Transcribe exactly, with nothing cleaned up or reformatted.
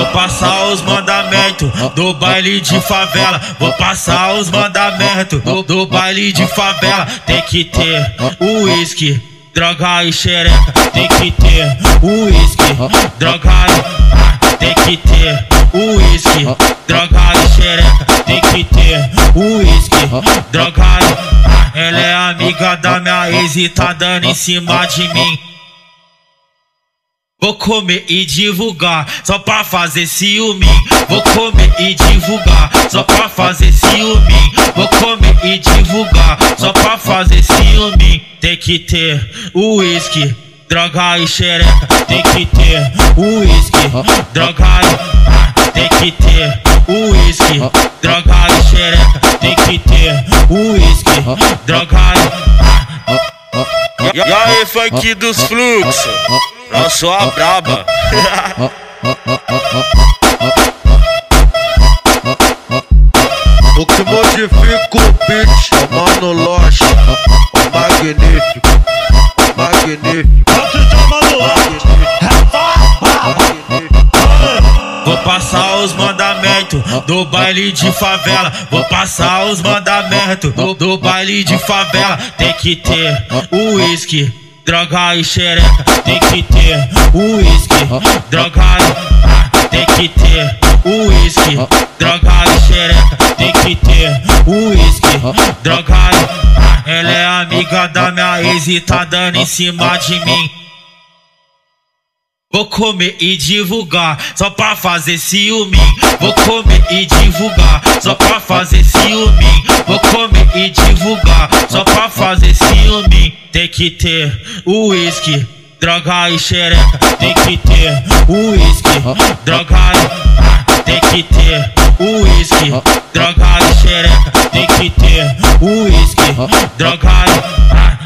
passar os mandamentos do baile de favela. Vou passar os mandamentos do, do baile de favela. Tem que ter o uísque, droga e xereca. Tem que ter o uísque, droga e... Tem que ter o uísque, droga e xereca. Tem que ter o uísque, droga e... Ela é amiga da minha ex e tá dando em cima de mim. Vou comer e divulgar, só pra fazer ciúme. Vou comer e divulgar, só pra fazer ciúme. Vou comer e divulgar, só pra fazer ciúme. Tem que ter o uísque, droga e xereca. Tem que ter o uísque, droga e... Tem que ter o uísque, droga e xereca. Tem que ter o uísque, droga e... E aí, funk dos fluxos? Eu sou a braba. O que modifica o beat é o Mano Loche, o magnífico, o magnífico. Vou passar os mandamentos do baile de favela. Vou passar os mandamentos do, do baile de favela. Tem que ter o uísque, droga e xereca. Tem que ter o uísque, droga e... Tem que ter o uísque, droga e xereca. Tem que ter o uísque, droga e... Ela é amiga da minha ex e tá dando em cima de mim. Vou comer e divulgar, só pra fazer ciúme. Vou comer e divulgar, só pra fazer ciúme. Vou comer e divulgar, só pra fazer ciúme. Tem que ter o uísque, droga e xereca. Tem que ter o uísque, droga e... Tem que ter o uísque, droga e xereca. Tem que ter o uísque, droga e...